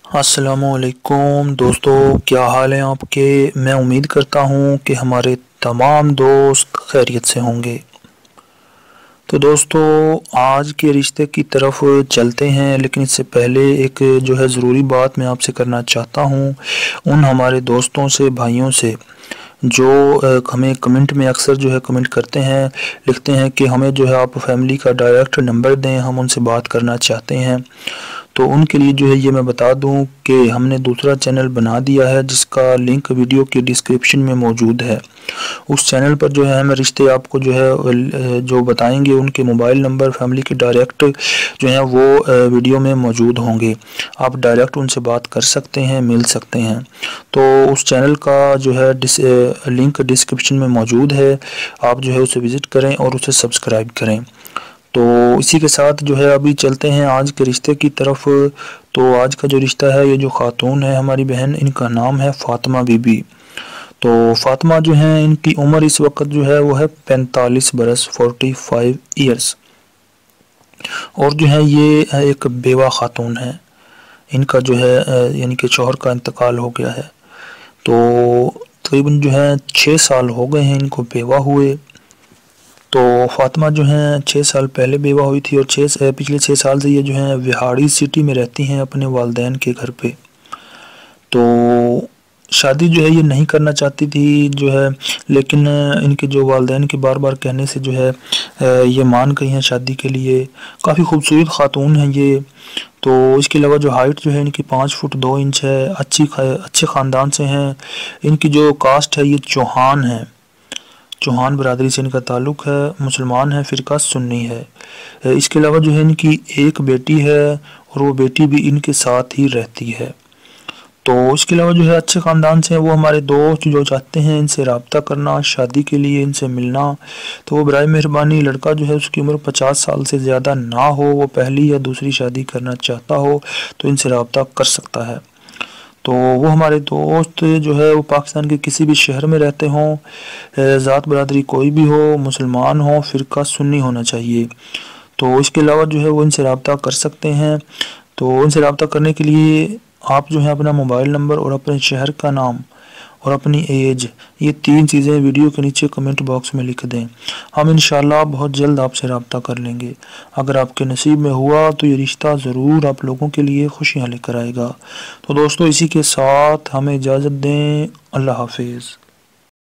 السلام علیکم دوستو، کیا حال ہیں آپ کے؟ میں امید کرتا ہوں کہ ہمارے تمام دوست خیریت سے ہوں گے۔ تو دوستو، آج کے رشتے کی طرف چلتے ہیں، لیکن اس سے پہلے ایک ضروری بات میں آپ سے کرنا چاہتا ہوں۔ ان ہمارے دوستوں سے، بھائیوں سے جو ہمیں کمنٹ میں اکثر کمنٹ کرتے ہیں، لکھتے ہیں کہ ہمیں آپ فیملی کا ڈائریکٹ نمبر دیں، ہم ان سے بات کرنا چاہتے ہیں۔ تو ان کے لیے یہ میں بتا دوں کہ ہم نے دوسرا چینل بنا دیا ہے، جس کا لنک ویڈیو کی ڈسکرپشن میں موجود ہے۔ اس چینل پر ہمیں رشتے آپ کو جو بتائیں گے، ان کے موبائل نمبر فیملی کے ڈائریکٹ وہ ویڈیو میں موجود ہوں گے۔ آپ ڈائریکٹ ان سے بات کر سکتے ہیں، مل سکتے ہیں۔ تو اس چینل کا لنک ڈسکرپشن میں موجود ہے، آپ اسے وزٹ کریں اور اسے سبسکرائب کریں۔ تو اسی کے ساتھ ابھی چلتے ہیں آج کے رشتے کی طرف۔ تو آج کا رشتہ ہے، یہ جو خاتون ہے ہماری بہن، ان کا نام ہے فاطمہ بی بی۔ تو فاطمہ ہیں، ان کی عمر اس وقت وہ ہے 45 برس 45 ایئرس، اور یہ ایک بیوہ خاتون ہے۔ ان کا یعنی کہ شوہر کا انتقال ہو گیا ہے۔ تو تقریباً 6 سال ہو گئے ہیں ان کو بیوہ ہوئے۔ تو فاطمہ 6 سال پہلے بیوہ ہوئی تھی، اور پچھلے 6 سال سے یہ وہاڑی سٹی میں رہتی ہیں اپنے والدین کے گھر پہ۔ تو شادی یہ نہیں کرنا چاہتی تھی لیکن ان کے والدین کے بار بار کہنے سے یہ مان گئی ہیں شادی کے لیے۔ کافی خوبصورت خاتون ہیں یہ۔ تو اس کے علاوہ ہائٹ ان کی 5 فٹ 2 انچ ہے، اچھے خاندان سے ہیں۔ ان کی کاسٹ ہے، یہ چوہان ہے، چوہان برادری سے ان کا تعلق ہے، مسلمان ہے، فرقہ سنی ہے۔ اس کے علاوہ ان کی ایک بیٹی ہے، اور وہ بیٹی بھی ان کے ساتھ ہی رہتی ہے۔ تو اس کے علاوہ اچھے خاندان سے ہیں۔ وہ ہمارے دوست چاہتے ہیں ان سے رابطہ کرنا، شادی کے لیے ان سے ملنا، تو وہ برائے مہربانی، لڑکا اس کی عمر 50 سال سے زیادہ نہ ہو، وہ پہلی یا دوسری شادی کرنا چاہتا ہو تو ان سے رابطہ کر سکتا ہے۔ تو وہ ہمارے دوست وہ پاکستان کے کسی بھی شہر میں رہتے ہوں، ذات برادری کوئی بھی ہو، مسلمان ہو، فرقہ سنی ہونا چاہیے۔ تو اس کے علاوہ وہ ان سے رابطہ کر سکتے ہیں۔ تو ان سے رابطہ کرنے کے لیے آپ اپنا موبائل نمبر اور اپنے شہر کا نام اور اپنی ایج، یہ 3 چیزیں ویڈیو کے نیچے کمنٹ باکس میں لکھ دیں۔ ہم انشاءاللہ بہت جلد آپ سے رابطہ کر لیں گے۔ اگر آپ کے نصیب میں ہوا تو یہ رشتہ ضرور آپ لوگوں کے لیے خوشیاں لے کر آئے گا۔ تو دوستو، اسی کے ساتھ ہمیں اجازت دیں۔ اللہ حافظ۔